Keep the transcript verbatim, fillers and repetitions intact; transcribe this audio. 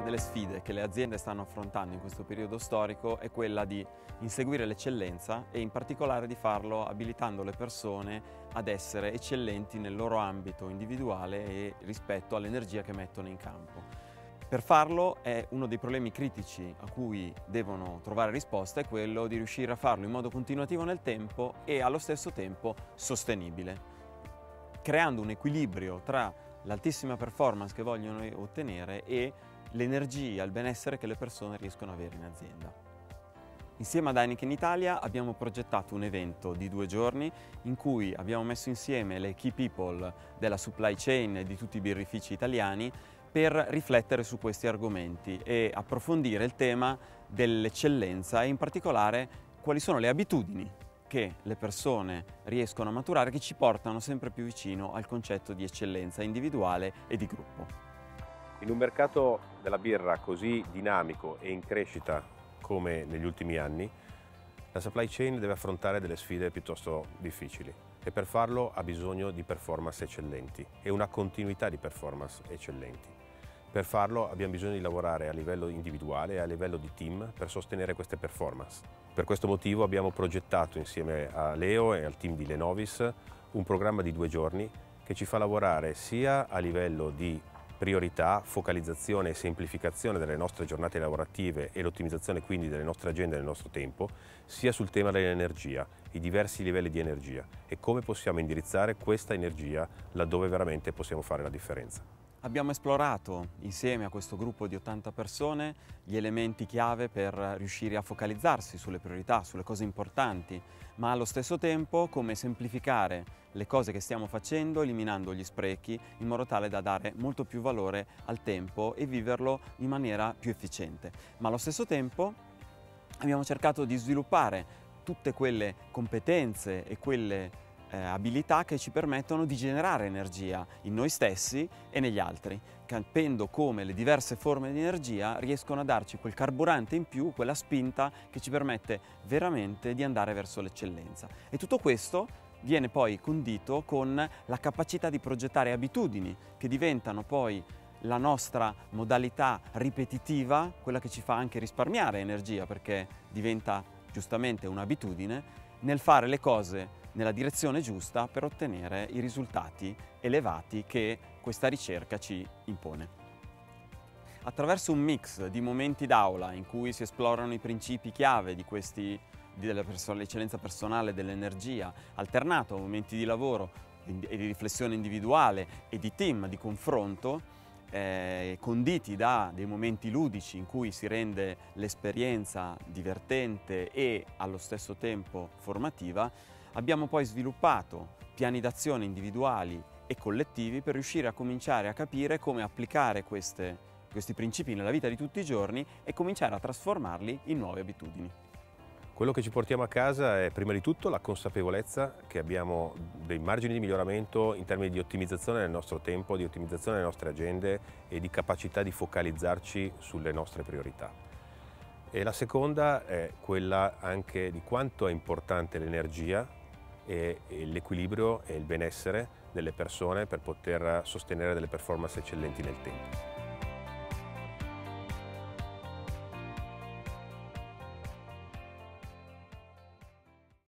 delle sfide che le aziende stanno affrontando in questo periodo storico è quella di inseguire l'eccellenza e in particolare di farlo abilitando le persone ad essere eccellenti nel loro ambito individuale e rispetto all'energia che mettono in campo. Per farlo è uno dei problemi critici a cui devono trovare risposta è quello di riuscire a farlo in modo continuativo nel tempo e allo stesso tempo sostenibile, creando un equilibrio tra l'altissima performance che vogliono ottenere e l'energia, il benessere che le persone riescono ad avere in azienda. Insieme ad Heineken Italia abbiamo progettato un evento di due giorni in cui abbiamo messo insieme le key people della supply chain e di tutti i birrifici italiani per riflettere su questi argomenti e approfondire il tema dell'eccellenza e in particolare quali sono le abitudini che le persone riescono a maturare che ci portano sempre più vicino al concetto di eccellenza individuale e di gruppo. In un mercato della birra così dinamico e in crescita come negli ultimi anni, la supply chain deve affrontare delle sfide piuttosto difficili e per farlo ha bisogno di performance eccellenti e una continuità di performance eccellenti. Per farlo abbiamo bisogno di lavorare a livello individuale e a livello di team per sostenere queste performance. Per questo motivo abbiamo progettato insieme a Leo e al team di Lenovis un programma di due giorni che ci fa lavorare sia a livello di priorità, focalizzazione e semplificazione delle nostre giornate lavorative e l'ottimizzazione quindi delle nostre agende e del nostro tempo, sia sul tema dell'energia, i diversi livelli di energia e come possiamo indirizzare questa energia laddove veramente possiamo fare la differenza. Abbiamo esplorato insieme a questo gruppo di ottanta persone gli elementi chiave per riuscire a focalizzarsi sulle priorità, sulle cose importanti, ma allo stesso tempo come semplificare le cose che stiamo facendo eliminando gli sprechi in modo tale da dare molto più valore al tempo e viverlo in maniera più efficiente. Ma allo stesso tempo abbiamo cercato di sviluppare tutte quelle competenze e quelle Eh, abilità che ci permettono di generare energia in noi stessi e negli altri, capendo come le diverse forme di energia riescono a darci quel carburante in più, quella spinta che ci permette veramente di andare verso l'eccellenza. E tutto questo viene poi condito con la capacità di progettare abitudini che diventano poi la nostra modalità ripetitiva, quella che ci fa anche risparmiare energia perché diventa giustamente un'abitudine nel fare le cose nella direzione giusta per ottenere i risultati elevati che questa ricerca ci impone. Attraverso un mix di momenti d'aula in cui si esplorano i principi chiave di questi, dell'eccellenza personale dell'energia, alternato a momenti di lavoro e di riflessione individuale e di team, di confronto, Eh, conditi da dei momenti ludici in cui si rende l'esperienza divertente e allo stesso tempo formativa, abbiamo poi sviluppato piani d'azione individuali e collettivi per riuscire a cominciare a capire come applicare queste, questi principi nella vita di tutti i giorni e cominciare a trasformarli in nuove abitudini. Quello che ci portiamo a casa è prima di tutto la consapevolezza che abbiamo dei margini di miglioramento in termini di ottimizzazione del nostro tempo, di ottimizzazione delle nostre agende e di capacità di focalizzarci sulle nostre priorità. E la seconda è quella anche di quanto è importante l'energia e l'equilibrio e il benessere delle persone per poter sostenere delle performance eccellenti nel tempo.